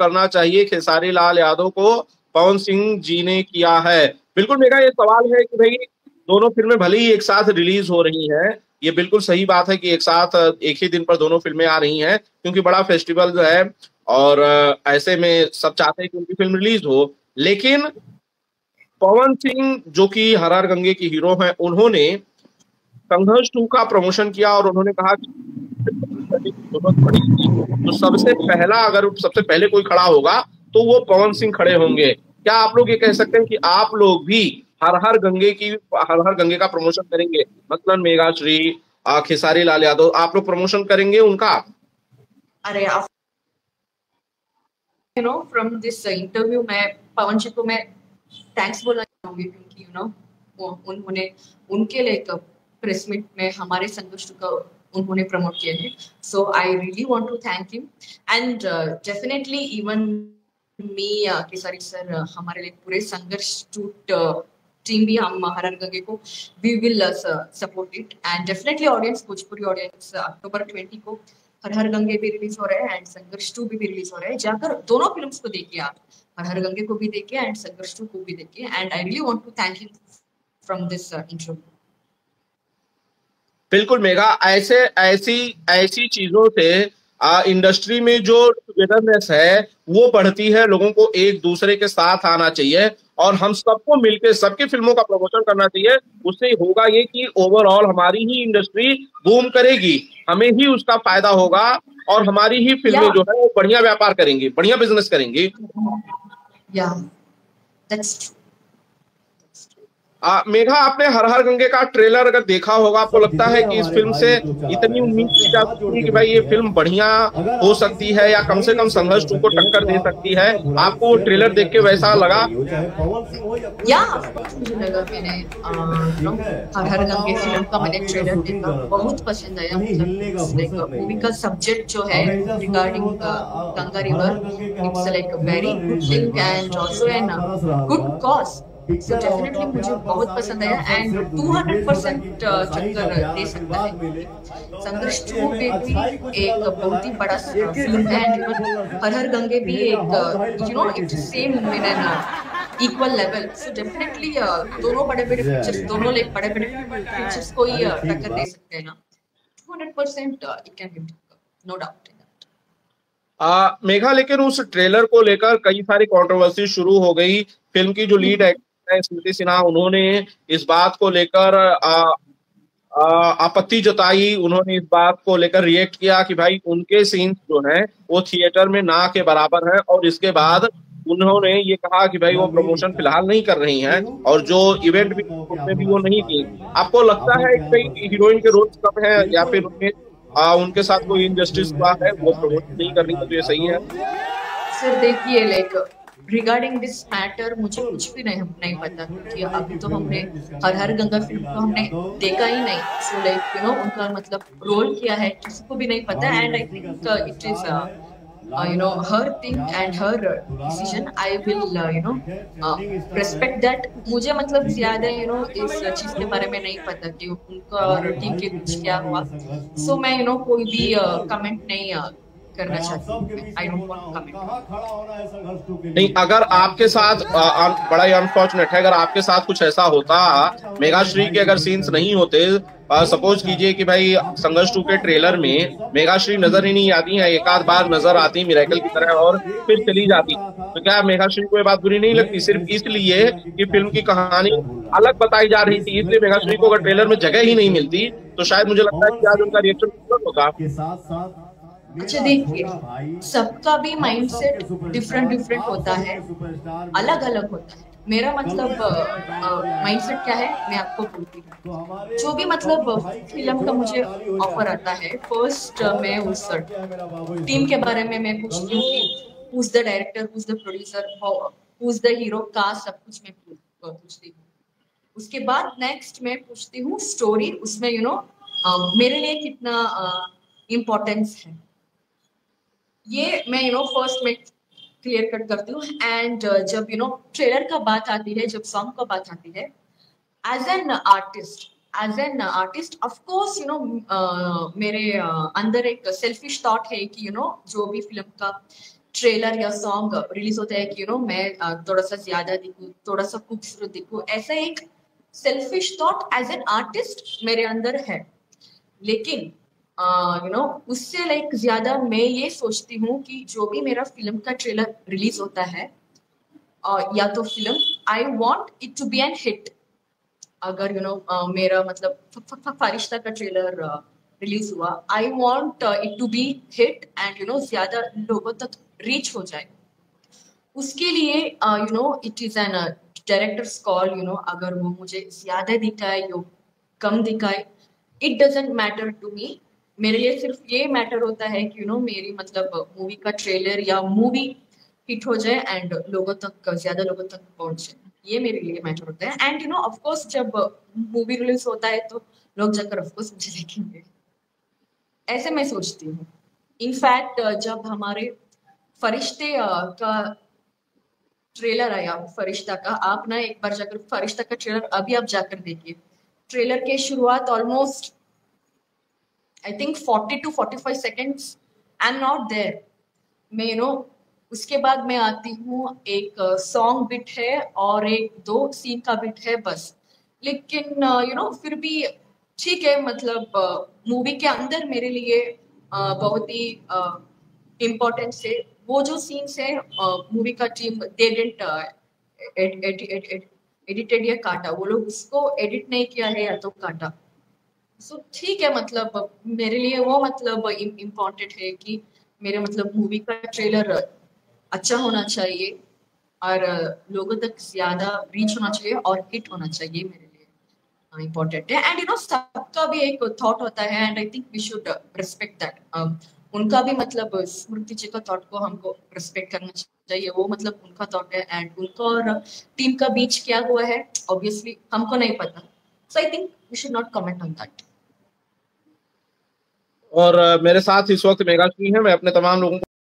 करना चाहिए खेसारी लाल यादव को, पवन सिंह जी ने किया है। बिल्कुल मेरा ये सवाल है कि भाई दोनों फिल्में भले ही एक साथ रिलीज हो रही हैं, ये बिल्कुल सही बात है कि एक साथ एक ही दिन पर दोनों फिल्में आ रही हैं क्योंकि बड़ा फेस्टिवल है और ऐसे में सब चाहते हैं कि उनकी फिल्म रिलीज हो। लेकिन पवन सिंह जो कि हर हर गंगे की हीरो हैं, उन्होंने संघर्ष 2 का प्रमोशन किया और उन्होंने कहा कि करने की जरूरत पड़ेगी तो सबसे पहले कोई खड़ा होगा तो वो पवन सिंह खड़े होंगे। क्या आप लोग ये कह सकते हैं कि आप लोग भी हर हर गंगे का प्रमोशन करेंगे? मतलब मेघाश्री, खेसारी लाल यादव, आप लोग प्रमोशन करेंगे उनका? अरे फ्रॉम दिस इंटरव्यू मैं पवन जी को मैं थैंक्स बोलना चाहूंगी क्योंकि उन्होंने उनके लिए प्रेस मीट में हमारे संघर्ष का उन्होंने प्रमोट किया है। So I really want to thank him and definitely even me Kesari sir, हमारे लिए पूरे संघर्ष टीम भी हम हर हर गंगे को we will support it and definitely audience, Bhojpuri audience October 20 को हर हर गंगे भी रिलीज हो रहा है एंड संघर्ष 2 भी रिलीज हो रहा है। जाकर दोनों फिल्म्स को देखिए आप, हर हर गंगे को भी देखिए एंड संघर्ष 2 को भी देखिए and I really want to thank him from this interview. बिल्कुल मेघा, ऐसी चीजों से इंडस्ट्री में जो टुगेदरनेस है वो बढ़ती है, लोगों को एक दूसरे के साथ आना चाहिए और हम सबको मिलकर सबकी फिल्मों का प्रमोशन करना चाहिए। उससे होगा ये कि ओवरऑल हमारी ही इंडस्ट्री बूम करेगी, हमें ही उसका फायदा होगा और हमारी ही फिल्में जो है वो बढ़िया व्यापार करेंगी, बढ़िया बिजनेस करेंगी। मेघा, आपने हर हर गंगे का ट्रेलर अगर देखा होगा, आपको लगता है कि इस फिल्म से इतनी उम्मीद की जा सकती है कि भाई ये फिल्म बढ़िया हो सकती है या कम से कम संघर्ष 2 को टक्कर दे सकती है? आपको वो ट्रेलर देख के वैसा लगा? मुझे लगा, मैंने हर हर गंगे फिल्म का मैंने ट्रेलर देखा, बहुत पसंद आया। मतलब मूवी का सब्जेक्ट जो है regarding Ganga river, it's like very good thing and also an good cause. So definitely मुझे बहुत पसंद आया एंड 200% चक्कर दे सकता है। संघर्ष 2 पे भी एक बहुत ही बड़ा फिल्म है एंड हर हर गंगे भी एक it's same in an equal level. So definitely दोनों बड़े-बड़े पिक्चर्स, दोनों लाइक बड़े-बड़े पिक्चर्स को ही टक्कर दे सकते हैं ना। 200% it can give, no doubt in that. Megha, लेकिन उस ट्रेलर को लेकर कई सारी कंट्रोवर्सी शुरू हो गई। फिल्म की जो लीड एक्टर स्मृति सिन्हा, उन्होंने इस बात को लेकर आपत्ति जताई, उन्होंने इस बात को लेकर रिएक्ट किया कि भाई उनके सीन्स जो हैं वो थिएटर में ना के बराबर हैं और इसके बाद उन्होंने ये कहा कि भाई वो प्रमोशन फिलहाल नहीं कर रही हैं और जो इवेंट भी उसमें भी वो नहीं की। आपको लगता है कि भाई हीरोइन के रोल्स कम है या फिर उनके साथ कोई इनजस्टिस हुआ है, वो प्रमोशन नहीं कर रही है, तो ये सही है? सर देखिए, लाइक रिगार्डिंग दिस मैटर मुझे कुछ भी नहीं पता क्योंकि अभी तो हमने हर हर गंगा फिल्म को हमने देखा ही नहीं। सो लाइक उनका मतलब रोल क्या है किसी को भी नहीं पता and I think it is her thing and her decision. I will respect that. मुझे मतलब ज्यादा इस चीज के बारे में नहीं पता कि उनका और टीम के बीच क्या हुआ। सो मैं कोई भी कमेंट नहीं करना चाहती हूँ। I don't want to comment. नहीं, अगर आपके साथ बड़ा ही अनफॉर्चुनेट है, अगर आपके साथ कुछ ऐसा होता, मेघाश्री के अगर सीन्स नहीं होते, सपोज कीजिए कि भाई संघर्ष 2 के ट्रेलर में मेघाश्री नजर ही नहीं आती है, एक आध बार नजर आती मिरेकल की तरह और फिर चली जाती, तो क्या मेघाश्री को ये बात बुरी नहीं लगती? सिर्फ इसलिए कि फिल्म की कहानी अलग बताई जा रही थी, इसलिए मेघाश्री को अगर ट्रेलर में जगह ही नहीं मिलती तो शायद मुझे लगता है कि आज उनका रिएक्शन होगा। अच्छा देखिए, सबका भी माइंडसेट डिफरेंट होता है, अलग अलग होता है। मेरा मतलब माइंडसेट क्या है मैं आपको बोलती हूँ। जो भी मतलब फिल्म का मुझे ऑफर आता है, फर्स्ट मैं उस टीम के बारे में मैं पूछती हूँ कि who is the director, who is the producer, who is the hero, cast, सब कुछ मैं पूछती हूँ। उसके बाद नेक्स्ट मैं पूछती हूँ स्टोरी, उसमें मेरे लिए कितना इम्पोर्टेंस है, ये मैं फर्स्ट में क्लियर कट करती हूँ। एंड जब ट्रेलर का बात आती है, जब सॉन्ग का बात आती है, as an artist of course मेरे अंदर एक सेल्फिश थॉट है कि जो भी फिल्म का ट्रेलर या सॉन्ग रिलीज होता है कि मैं थोड़ा सा ज्यादा दिखूं, थोड़ा सा खूबसूरत दिखूं, ऐसा एक selfish thought as an artist मेरे अंदर है। लेकिन उससे लाइक ज्यादा मैं ये सोचती हूँ कि जो भी मेरा फिल्म का ट्रेलर रिलीज होता है या तो film, I want it to be an hit. अगर मेरा मतलब फरिश्ता का ट्रेलर रिलीज हुआ, I want it to be hit and ज्यादा लोगों तक रीच हो जाए। उसके लिए it is an director's call. अगर वो मुझे ज्यादा दिखाए या कम दिखाए, it doesn't matter to me. मेरे लिए सिर्फ ये मैटर होता है कि मेरी मतलब मूवी का ट्रेलर या मूवी हिट हो जाए एंड लोगों तक, ज्यादा लोगों तक पहुंचे, ये मेरे लिए मैटर होता है। एंड ऑफ कोर्स जब मूवी रिलीज होता है तो लोग जाकर ऑफ कोर्स मुझे देखेंगे, ऐसे मैं सोचती हूँ। इनफैक्ट जब हमारे फरिश्ते का ट्रेलर आया, फरिश्ता का, आप ना एक बार जाकर फरिश्ता का ट्रेलर अभी आप जाकर देखिए। ट्रेलर के शुरुआत almost I think 40 to 45 seconds, I am not there. मैं उसके बाद मैं आती हूँ, एक सॉन्ग बिट है और एक दो सीन का बिट है बस। लेकिन फिर भी ठीक है, मतलब मूवी के अंदर मेरे लिए बहुत ही इम्पोर्टेंट है वो जो सीन्स है। मूवी का टीम दे डिडंट एडिटेड या काटा, वो लोग उसको एडिट नहीं किया है या तो काटा। सो ठीक है, मतलब मेरे लिए वो मतलब इम्पोर्टेंट है कि मेरे मतलब मूवी का ट्रेलर अच्छा होना चाहिए और लोगों तक ज्यादा रीच होना चाहिए और हिट होना चाहिए, मेरे लिए इम्पोर्टेंट है। एंड सबका भी एक थॉट होता है and I think we should respect that. उनका भी मतलब स्मृति जी का थॉट को हमको रिस्पेक्ट करना चाहिए, वो मतलब उनका थॉट है एंड उनका और टीम का बीच क्या हुआ है ऑब्वियसली हमको नहीं पता। So I think we should not comment on that. और मेरे साथ इस वक्त मेघाश्री है। मैं अपने तमाम लोगों